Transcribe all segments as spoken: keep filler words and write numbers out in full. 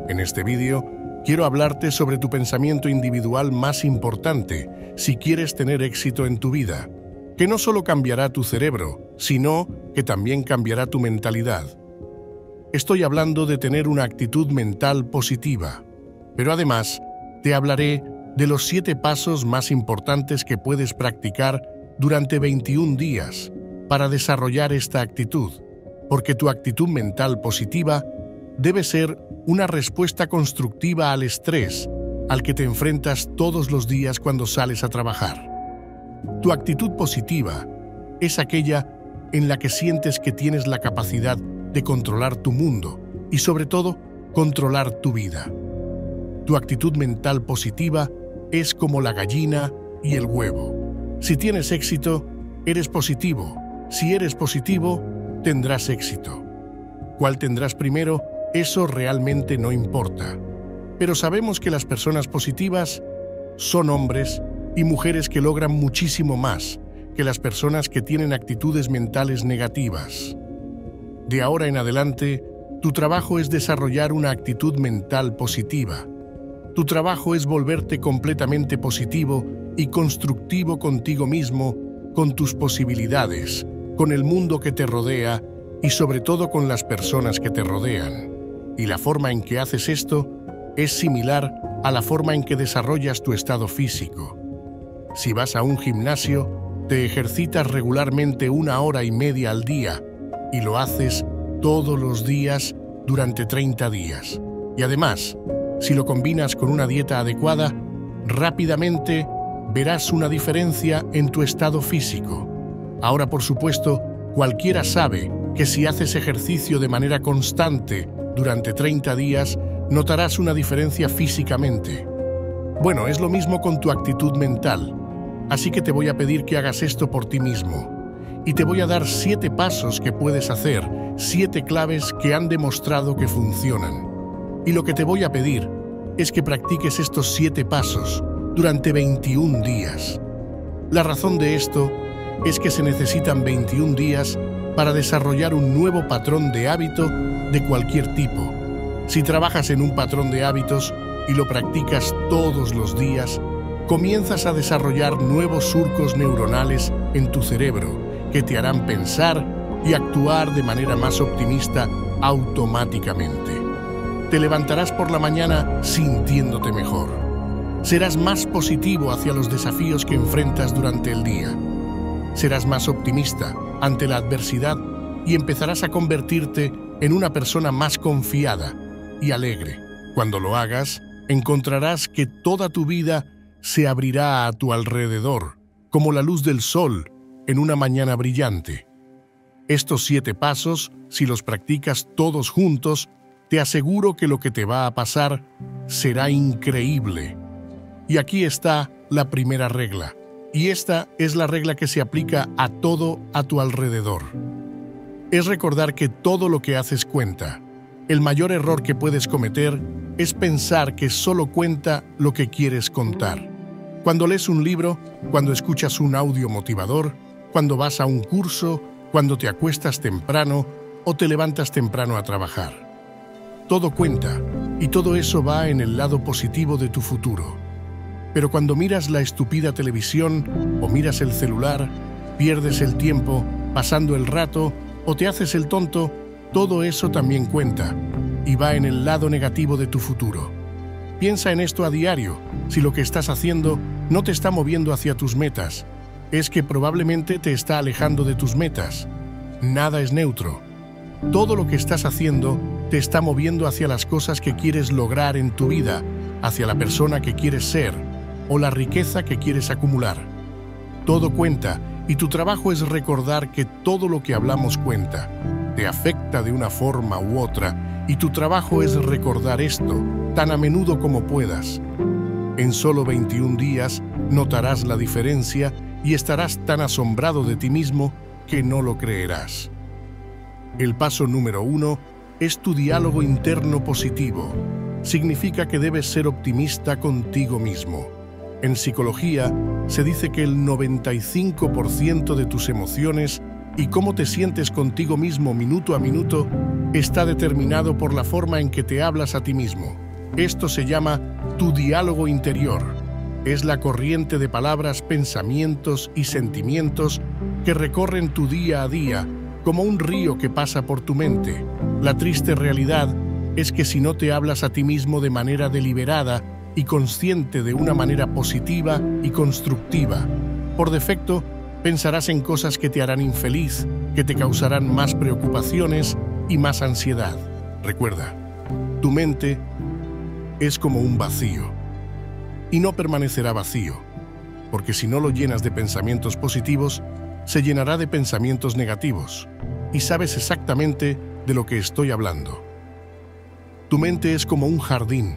En este vídeo, quiero hablarte sobre tu pensamiento individual más importante si quieres tener éxito en tu vida, que no solo cambiará tu cerebro, sino que también cambiará tu mentalidad. Estoy hablando de tener una actitud mental positiva, pero además te hablaré de los siete pasos más importantes que puedes practicar durante veintiún días para desarrollar esta actitud, porque tu actitud mental positiva debe ser una respuesta constructiva al estrés al que te enfrentas todos los días cuando sales a trabajar. Tu actitud positiva es aquella en la que sientes que tienes la capacidad de controlar tu mundo y, sobre todo, controlar tu vida. Tu actitud mental positiva es como la gallina y el huevo. Si tienes éxito, eres positivo. Si eres positivo, tendrás éxito. ¿Cuál tendrás primero? Eso realmente no importa. Pero sabemos que las personas positivas son hombres y mujeres que logran muchísimo más que las personas que tienen actitudes mentales negativas. De ahora en adelante, tu trabajo es desarrollar una actitud mental positiva. Tu trabajo es volverte completamente positivo y constructivo contigo mismo, con tus posibilidades, con el mundo que te rodea y sobre todo con las personas que te rodean. Y la forma en que haces esto es similar a la forma en que desarrollas tu estado físico. Si vas a un gimnasio, te ejercitas regularmente una hora y media al día y lo haces todos los días durante treinta días. Y además, si lo combinas con una dieta adecuada, rápidamente verás una diferencia en tu estado físico. Ahora, por supuesto, cualquiera sabe que si haces ejercicio de manera constante durante treinta días, notarás una diferencia físicamente. Bueno, es lo mismo con tu actitud mental. Así que te voy a pedir que hagas esto por ti mismo. Y te voy a dar siete pasos que puedes hacer, siete claves que han demostrado que funcionan. Y lo que te voy a pedir es que practiques estos siete pasos durante veintiún días. La razón de esto es que se necesitan veintiún días para desarrollar un nuevo patrón de hábito de cualquier tipo. Si trabajas en un patrón de hábitos y lo practicas todos los días, comienzas a desarrollar nuevos surcos neuronales en tu cerebro que te harán pensar y actuar de manera más optimista automáticamente. Te levantarás por la mañana sintiéndote mejor. Serás más positivo hacia los desafíos que enfrentas durante el día. Serás más optimista ante la adversidad y empezarás a convertirte en una persona más confiada y alegre. Cuando lo hagas, encontrarás que toda tu vida se abrirá a tu alrededor, como la luz del sol en una mañana brillante. Estos siete pasos, si los practicas todos juntos, te aseguro que lo que te va a pasar será increíble. Y aquí está la primera regla. Y esta es la regla que se aplica a todo a tu alrededor. Es recordar que todo lo que haces cuenta. El mayor error que puedes cometer es pensar que solo cuenta lo que quieres contar. Cuando lees un libro, cuando escuchas un audio motivador, cuando vas a un curso, cuando te acuestas temprano o te levantas temprano a trabajar. Todo cuenta, y todo eso va en el lado positivo de tu futuro. Pero cuando miras la estúpida televisión o miras el celular, pierdes el tiempo pasando el rato o te haces el tonto, todo eso también cuenta y va en el lado negativo de tu futuro. Piensa en esto a diario. Si lo que estás haciendo no te está moviendo hacia tus metas, es que probablemente te está alejando de tus metas. Nada es neutro. Todo lo que estás haciendo te está moviendo hacia las cosas que quieres lograr en tu vida, hacia la persona que quieres ser o la riqueza que quieres acumular. Todo cuenta y tu trabajo es recordar que todo lo que hablamos cuenta. Te afecta de una forma u otra y tu trabajo es recordar esto tan a menudo como puedas. En solo veintiún días notarás la diferencia y estarás tan asombrado de ti mismo que no lo creerás. El paso número uno es tu diálogo interno positivo. Significa que debes ser optimista contigo mismo. En psicología se dice que el noventa y cinco por ciento de tus emociones y cómo te sientes contigo mismo minuto a minuto está determinado por la forma en que te hablas a ti mismo. Esto se llama tu diálogo interior. Es la corriente de palabras, pensamientos y sentimientos que recorren tu día a día como un río que pasa por tu mente. La triste realidad es que si no te hablas a ti mismo de manera deliberada y consciente, de una manera positiva y constructiva, por defecto pensarás en cosas que te harán infeliz, que te causarán más preocupaciones y más ansiedad. Recuerda, tu mente es como un vacío y no permanecerá vacío, porque si no lo llenas de pensamientos positivos, se llenará de pensamientos negativos, y sabes exactamente de lo que estoy hablando. Tu mente es como un jardín.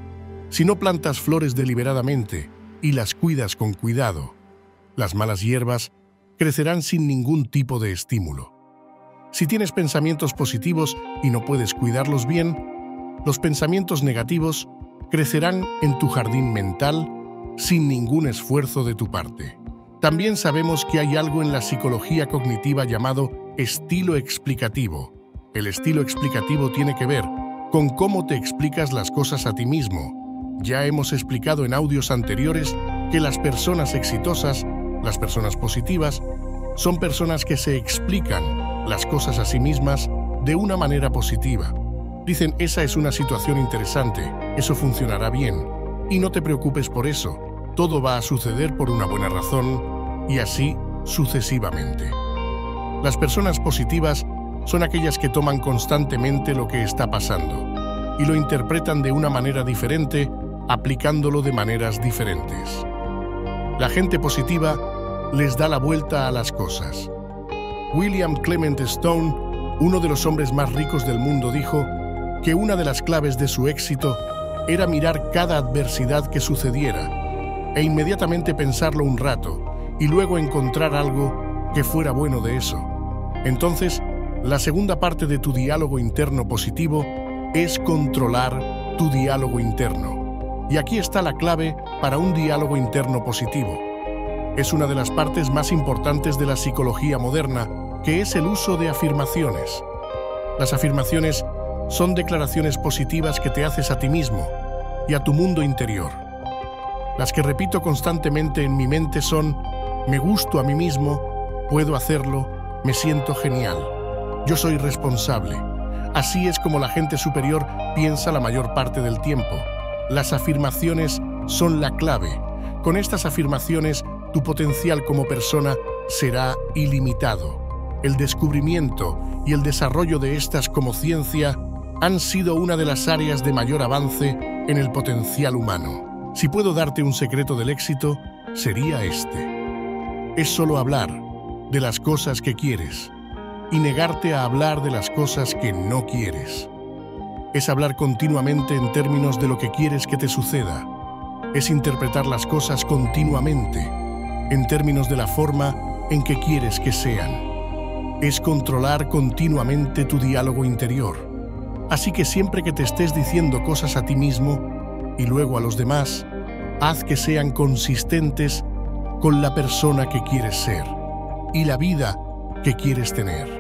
Si no plantas flores deliberadamente y las cuidas con cuidado, las malas hierbas crecerán sin ningún tipo de estímulo. Si tienes pensamientos positivos y no puedes cuidarlos bien, los pensamientos negativos crecerán en tu jardín mental sin ningún esfuerzo de tu parte. También sabemos que hay algo en la psicología cognitiva llamado estilo explicativo. El estilo explicativo tiene que ver con cómo te explicas las cosas a ti mismo. Ya hemos explicado en audios anteriores que las personas exitosas, las personas positivas, son personas que se explican las cosas a sí mismas de una manera positiva. Dicen, esa es una situación interesante, eso funcionará bien, y no te preocupes por eso, todo va a suceder por una buena razón, y así sucesivamente. Las personas positivas son aquellas que toman constantemente lo que está pasando y lo interpretan de una manera diferente, aplicándolo de maneras diferentes. La gente positiva les da la vuelta a las cosas. William Clement Stone, uno de los hombres más ricos del mundo, dijo que una de las claves de su éxito era mirar cada adversidad que sucediera e inmediatamente pensarlo un rato y luego encontrar algo que fuera bueno de eso. Entonces, la segunda parte de tu diálogo interno positivo es controlar tu diálogo interno. Y aquí está la clave para un diálogo interno positivo. Es una de las partes más importantes de la psicología moderna, que es el uso de afirmaciones. Las afirmaciones son declaraciones positivas que te haces a ti mismo y a tu mundo interior. Las que repito constantemente en mi mente son: me gusto a mí mismo, puedo hacerlo, me siento genial, yo soy responsable. Así es como la gente superior piensa la mayor parte del tiempo. Las afirmaciones son la clave. Con estas afirmaciones, tu potencial como persona será ilimitado. El descubrimiento y el desarrollo de estas como ciencia han sido una de las áreas de mayor avance en el potencial humano. Si puedo darte un secreto del éxito, sería este. Es solo hablar de las cosas que quieres y negarte a hablar de las cosas que no quieres. Es hablar continuamente en términos de lo que quieres que te suceda. Es interpretar las cosas continuamente en términos de la forma en que quieres que sean. Es controlar continuamente tu diálogo interior. Así que siempre que te estés diciendo cosas a ti mismo y luego a los demás, haz que sean consistentes con la persona que quieres ser y la vida que quieres tener.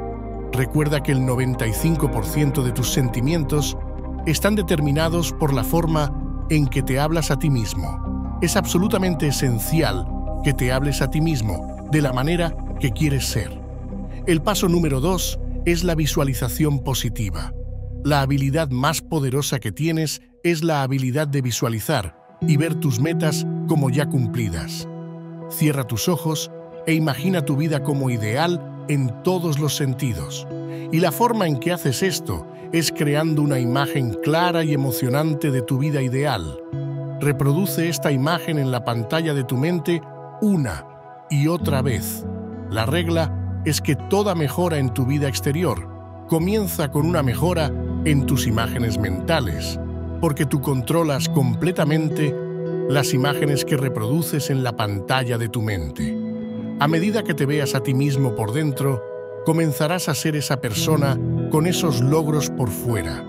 Recuerda que el noventa y cinco por ciento de tus sentimientos están determinados por la forma en que te hablas a ti mismo. Es absolutamente esencial que te hables a ti mismo de la manera que quieres ser. El paso número dos es la visualización positiva. La habilidad más poderosa que tienes es la habilidad de visualizar y ver tus metas como ya cumplidas. Cierra tus ojos e imagina tu vida como ideal en todos los sentidos. Y la forma en que haces esto es creando una imagen clara y emocionante de tu vida ideal. Reproduce esta imagen en la pantalla de tu mente una y otra vez. La regla es que toda mejora en tu vida exterior comienza con una mejora en tus imágenes mentales, porque tú controlas completamente las imágenes que reproduces en la pantalla de tu mente. A medida que te veas a ti mismo por dentro, comenzarás a ser esa persona con esos logros por fuera.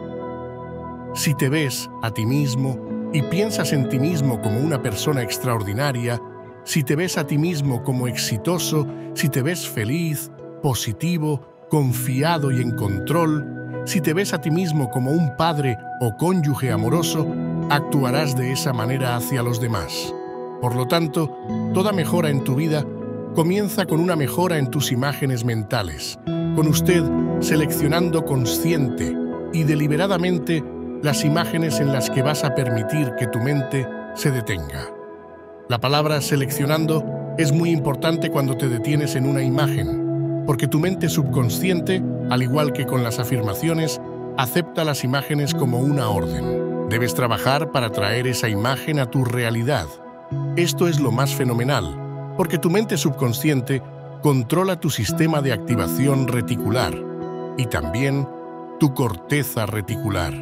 Si te ves a ti mismo y piensas en ti mismo como una persona extraordinaria, si te ves a ti mismo como exitoso, si te ves feliz, positivo, confiado y en control, si te ves a ti mismo como un padre o cónyuge amoroso, actuarás de esa manera hacia los demás. Por lo tanto, toda mejora en tu vida comienza con una mejora en tus imágenes mentales, con usted seleccionando consciente y deliberadamente las imágenes en las que vas a permitir que tu mente se detenga. La palabra seleccionando es muy importante cuando te detienes en una imagen, porque tu mente subconsciente, al igual que con las afirmaciones, acepta las imágenes como una orden. Debes trabajar para traer esa imagen a tu realidad. Esto es lo más fenomenal, porque tu mente subconsciente controla tu sistema de activación reticular y también tu corteza reticular.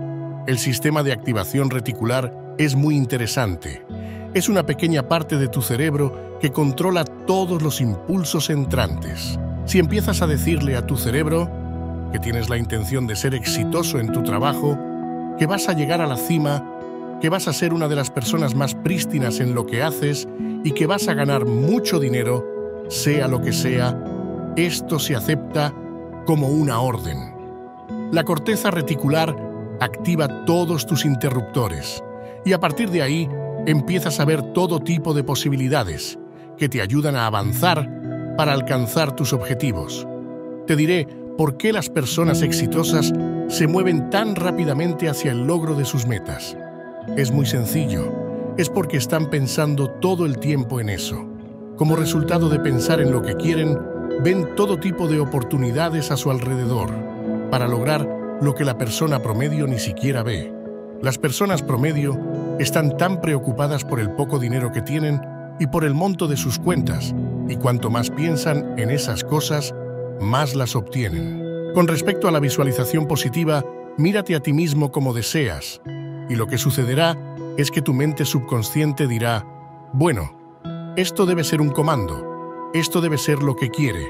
El sistema de activación reticular es muy interesante. Es una pequeña parte de tu cerebro que controla todos los impulsos entrantes. Si empiezas a decirle a tu cerebro que tienes la intención de ser exitoso en tu trabajo, que vas a llegar a la cima, que vas a ser una de las personas más prístinas en lo que haces y que vas a ganar mucho dinero, sea lo que sea, esto se acepta como una orden. La corteza reticular activa todos tus interruptores y a partir de ahí empiezas a ver todo tipo de posibilidades que te ayudan a avanzar para alcanzar tus objetivos. Te diré por qué las personas exitosas se mueven tan rápidamente hacia el logro de sus metas. Es muy sencillo, es porque están pensando todo el tiempo en eso. Como resultado de pensar en lo que quieren, ven todo tipo de oportunidades a su alrededor para lograr lo que la persona promedio ni siquiera ve. Las personas promedio están tan preocupadas por el poco dinero que tienen y por el monto de sus cuentas, y cuanto más piensan en esas cosas, más las obtienen. Con respecto a la visualización positiva, mírate a ti mismo como deseas, y lo que sucederá es que tu mente subconsciente dirá, bueno, esto debe ser un comando, esto debe ser lo que quiere.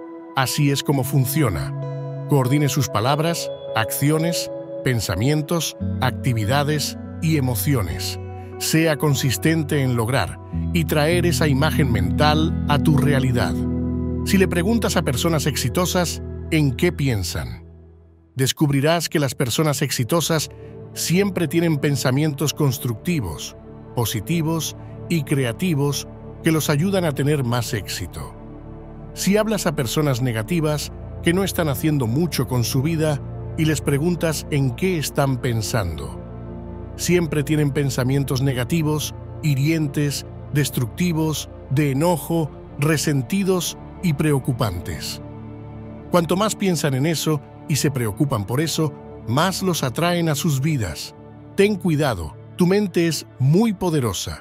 Así es como funciona. Coordine sus palabras, acciones, pensamientos, actividades y emociones. Sea consistente en lograr y traer esa imagen mental a tu realidad. Si le preguntas a personas exitosas en qué piensan, descubrirás que las personas exitosas siempre tienen pensamientos constructivos, positivos y creativos que los ayudan a tener más éxito. Si hablas a personas negativas que no están haciendo mucho con su vida y les preguntas en qué están pensando, siempre tienen pensamientos negativos, hirientes, destructivos, de enojo, resentidos y preocupantes. Cuanto más piensan en eso y se preocupan por eso, más los atraen a sus vidas. Ten cuidado, tu mente es muy poderosa.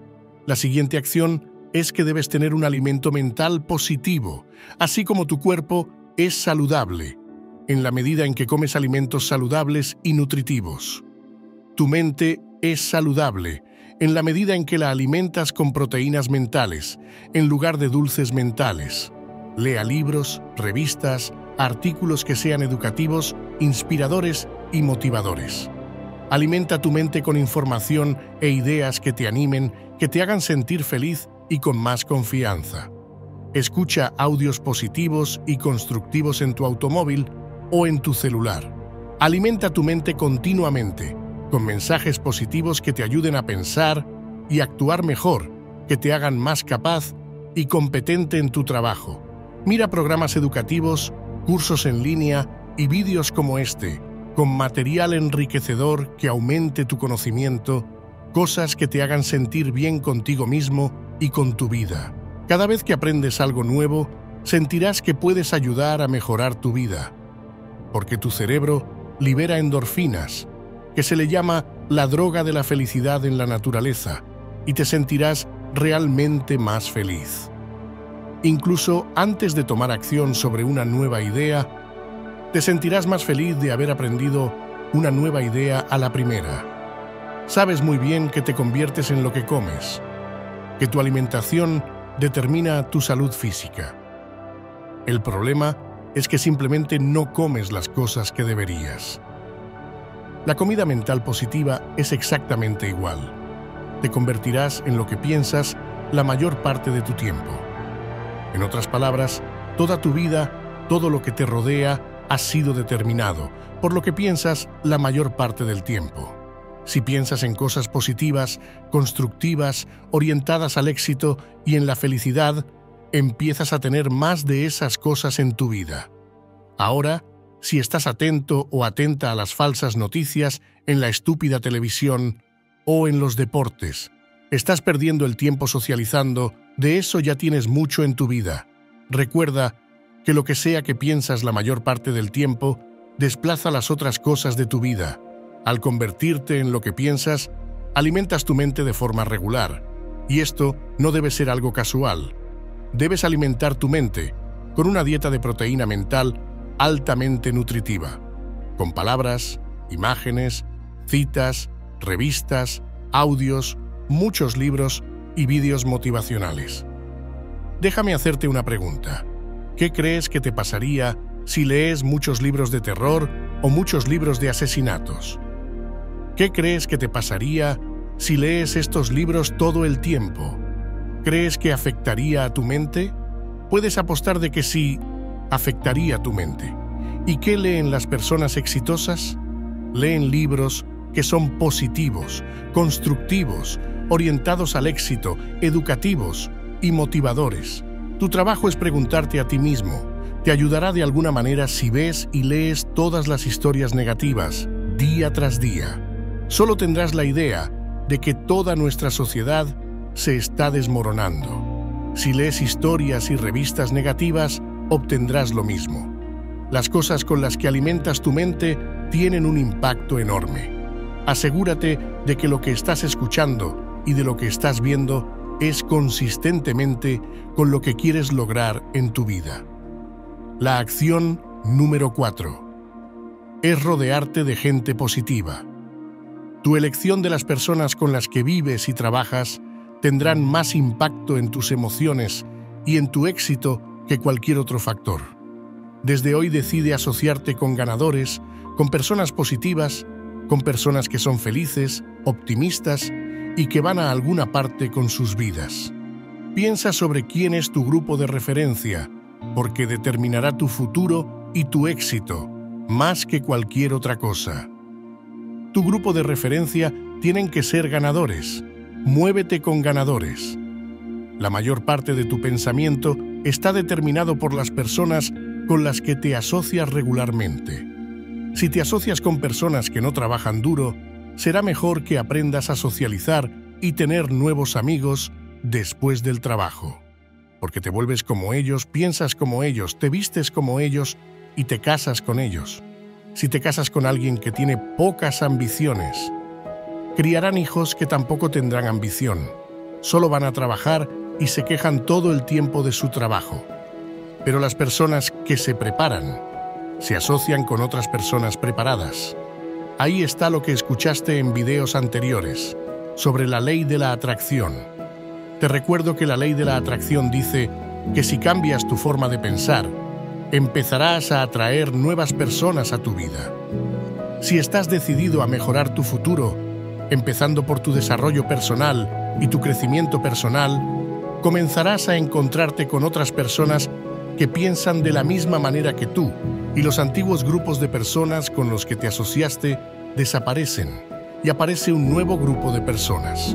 La siguiente acción es que debes tener un alimento mental positivo, así como tu cuerpo es saludable, en la medida en que comes alimentos saludables y nutritivos. Tu mente es saludable en la medida en que la alimentas con proteínas mentales, en lugar de dulces mentales. Lea libros, revistas, artículos que sean educativos, inspiradores y motivadores. Alimenta tu mente con información e ideas que te animen, que te hagan sentir feliz y con más confianza. Escucha audios positivos y constructivos en tu automóvil o en tu celular. Alimenta tu mente continuamente con mensajes positivos que te ayuden a pensar y actuar mejor, que te hagan más capaz y competente en tu trabajo. Mira programas educativos, cursos en línea y vídeos como este, con material enriquecedor que aumente tu conocimiento, cosas que te hagan sentir bien contigo mismo y con tu vida. Cada vez que aprendes algo nuevo, sentirás que puedes ayudar a mejorar tu vida, porque tu cerebro libera endorfinas, que se le llama la droga de la felicidad en la naturaleza, y te sentirás realmente más feliz. Incluso antes de tomar acción sobre una nueva idea, te sentirás más feliz de haber aprendido una nueva idea a la primera. Sabes muy bien que te conviertes en lo que comes, que tu alimentación determina tu salud física. El problema es que simplemente no comes las cosas que deberías. La comida mental positiva es exactamente igual. Te convertirás en lo que piensas la mayor parte de tu tiempo. En otras palabras, Toda tu vida, todo lo que te rodea, ha sido determinado por lo que piensas la mayor parte del tiempo. Si piensas en cosas positivas, constructivas, orientadas al éxito y en la felicidad, empiezas a tener más de esas cosas en tu vida. Ahora, si estás atento o atenta a las falsas noticias en la estúpida televisión o en los deportes, estás perdiendo el tiempo socializando, de eso ya tienes mucho en tu vida. Recuerda que lo que sea que piensas la mayor parte del tiempo, desplaza las otras cosas de tu vida. Al convertirte en lo que piensas, alimentas tu mente de forma regular. Y esto no debe ser algo casual. Debes alimentar tu mente con una dieta de proteína mental altamente nutritiva, con palabras, imágenes, citas, revistas, audios, muchos libros y vídeos motivacionales. Déjame hacerte una pregunta. ¿Qué crees que te pasaría si lees muchos libros de terror o muchos libros de asesinatos? ¿Qué crees que te pasaría si lees estos libros todo el tiempo? ¿Crees que afectaría a tu mente? Puedes apostar de que sí, afectaría a tu mente. ¿Y qué leen las personas exitosas? Leen libros que son positivos, constructivos, orientados al éxito, educativos y motivadores. Tu trabajo es preguntarte a ti mismo. Te ayudará de alguna manera si ves y lees todas las historias negativas, día tras día. Solo tendrás la idea de que toda nuestra sociedad se está desmoronando. Si lees historias y revistas negativas, obtendrás lo mismo. Las cosas con las que alimentas tu mente tienen un impacto enorme. Asegúrate de que lo que estás escuchando y de lo que estás viendo es consistentemente con lo que quieres lograr en tu vida. La acción número cuatro es rodearte de gente positiva. Tu elección de las personas con las que vives y trabajas tendrán más impacto en tus emociones y en tu éxito que cualquier otro factor. Desde hoy decide asociarte con ganadores, con personas positivas, con personas que son felices, optimistas y que van a alguna parte con sus vidas. Piensa sobre quién es tu grupo de referencia, porque determinará tu futuro y tu éxito, más que cualquier otra cosa. Tu grupo de referencia tienen que ser ganadores. Muévete con ganadores. La mayor parte de tu pensamiento está determinado por las personas con las que te asocias regularmente. Si te asocias con personas que no trabajan duro, será mejor que aprendas a socializar y tener nuevos amigos después del trabajo. Porque te vuelves como ellos, piensas como ellos, te vistes como ellos y te casas con ellos. Si te casas con alguien que tiene pocas ambiciones, criarán hijos que tampoco tendrán ambición. Solo van a trabajar y se quejan todo el tiempo de su trabajo. Pero las personas que se preparan se asocian con otras personas preparadas. Ahí está lo que escuchaste en videos anteriores sobre la ley de la atracción. Te recuerdo que la ley de la atracción dice que si cambias tu forma de pensar, empezarás a atraer nuevas personas a tu vida. Si estás decidido a mejorar tu futuro, empezando por tu desarrollo personal y tu crecimiento personal, comenzarás a encontrarte con otras personas que piensan de la misma manera que tú, y los antiguos grupos de personas con los que te asociaste desaparecen y aparece un nuevo grupo de personas.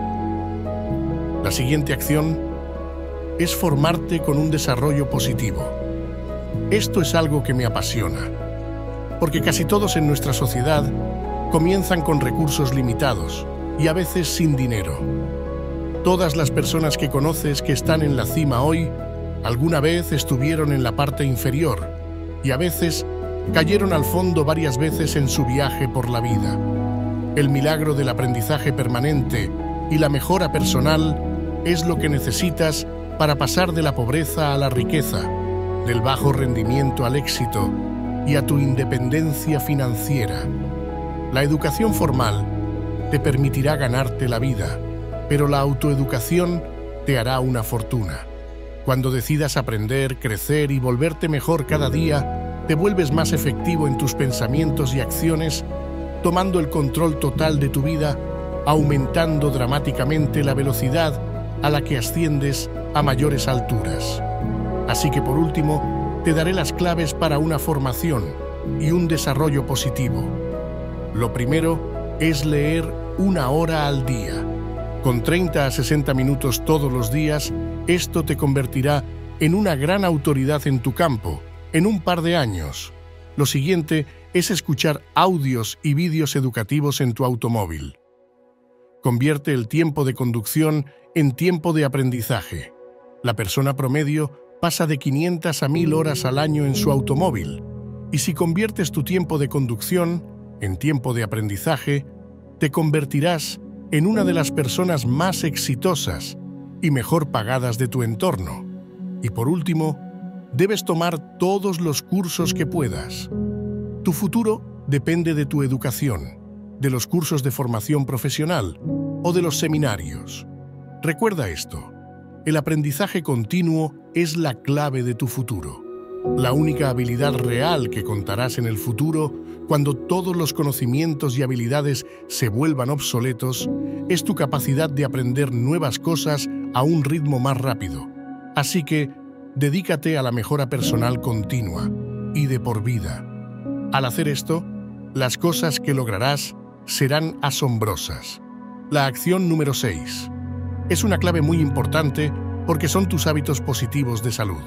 La siguiente acción es formarte con un desarrollo positivo. Esto es algo que me apasiona, porque casi todos en nuestra sociedad comienzan con recursos limitados y a veces sin dinero. Todas las personas que conoces que están en la cima hoy, alguna vez estuvieron en la parte inferior y a veces cayeron al fondo varias veces en su viaje por la vida. El milagro del aprendizaje permanente y la mejora personal es lo que necesitas para pasar de la pobreza a la riqueza, del bajo rendimiento al éxito y a tu independencia financiera. La educación formal te permitirá ganarte la vida, pero la autoeducación te hará una fortuna. Cuando decidas aprender, crecer y volverte mejor cada día, te vuelves más efectivo en tus pensamientos y acciones, tomando el control total de tu vida, aumentando dramáticamente la velocidad a la que asciendes a mayores alturas. Así que por último, te daré las claves para una formación y un desarrollo positivo. Lo primero es leer una hora al día. Con treinta a sesenta minutos todos los días, esto te convertirá en una gran autoridad en tu campo, en un par de años. Lo siguiente es escuchar audios y vídeos educativos en tu automóvil. Convierte el tiempo de conducción en tiempo de aprendizaje. La persona promedio pasa de quinientas a mil horas al año en su automóvil, y si conviertes tu tiempo de conducción en tiempo de aprendizaje, te convertirás en una de las personas más exitosas y mejor pagadas de tu entorno. Y por último, debes tomar todos los cursos que puedas. Tu futuro depende de tu educación, de los cursos de formación profesional o de los seminarios. Recuerda esto: el aprendizaje continuo es la clave de tu futuro. La única habilidad real que contarás en el futuro, cuando todos los conocimientos y habilidades se vuelvan obsoletos, es tu capacidad de aprender nuevas cosas a un ritmo más rápido. Así que, dedícate a la mejora personal continua y de por vida. Al hacer esto, las cosas que lograrás serán asombrosas. La acción número seis. Es una clave muy importante porque son tus hábitos positivos de salud.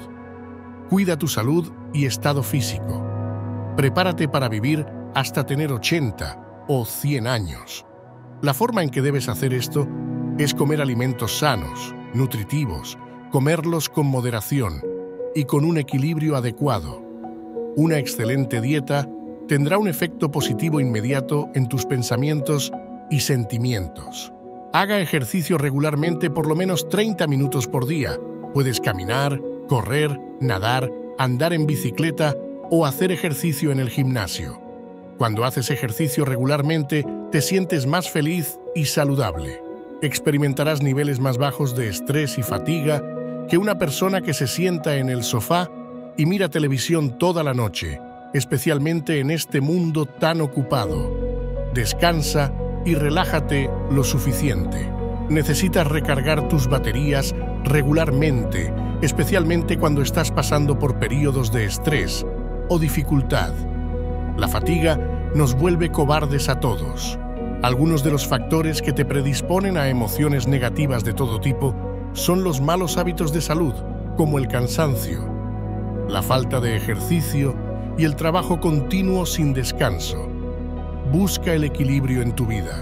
Cuida tu salud y estado físico. Prepárate para vivir hasta tener ochenta o cien años. La forma en que debes hacer esto es comer alimentos sanos, nutritivos, comerlos con moderación y con un equilibrio adecuado. Una excelente dieta tendrá un efecto positivo inmediato en tus pensamientos y sentimientos. Haga ejercicio regularmente por lo menos treinta minutos por día. Puedes caminar, correr, nadar, andar en bicicleta o hacer ejercicio en el gimnasio. Cuando haces ejercicio regularmente, te sientes más feliz y saludable. Experimentarás niveles más bajos de estrés y fatiga que una persona que se sienta en el sofá y mira televisión toda la noche, especialmente en este mundo tan ocupado. Descansa y relájate lo suficiente. Necesitas recargar tus baterías regularmente, especialmente cuando estás pasando por periodos de estrés o dificultad. La fatiga nos vuelve cobardes a todos. Algunos de los factores que te predisponen a emociones negativas de todo tipo son los malos hábitos de salud, como el cansancio, la falta de ejercicio y el trabajo continuo sin descanso. Busca el equilibrio en tu vida.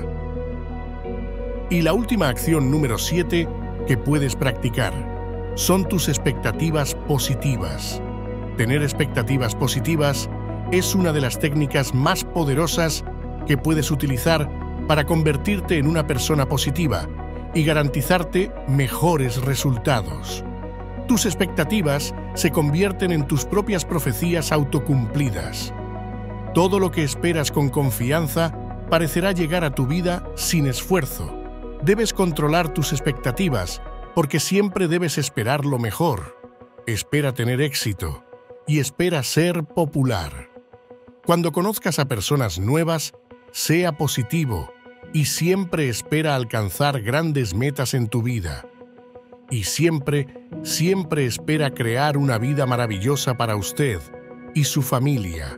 Y la última acción número siete que puedes practicar son tus expectativas positivas. Tener expectativas positivas es una de las técnicas más poderosas que puedes utilizar para convertirte en una persona positiva y garantizarte mejores resultados. Tus expectativas se convierten en tus propias profecías autocumplidas. Todo lo que esperas con confianza parecerá llegar a tu vida sin esfuerzo. Debes controlar tus expectativas porque siempre debes esperar lo mejor. Espera tener éxito y espera ser popular. Cuando conozcas a personas nuevas, sea positivo y siempre espera alcanzar grandes metas en tu vida. Y siempre, siempre espera crear una vida maravillosa para usted y su familia.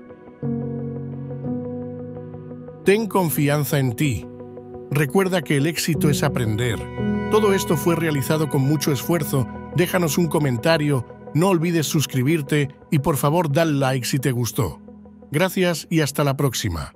Ten confianza en ti. Recuerda que el éxito es aprender. Todo esto fue realizado con mucho esfuerzo. Déjanos un comentario, no olvides suscribirte y por favor dale like si te gustó. Gracias y hasta la próxima.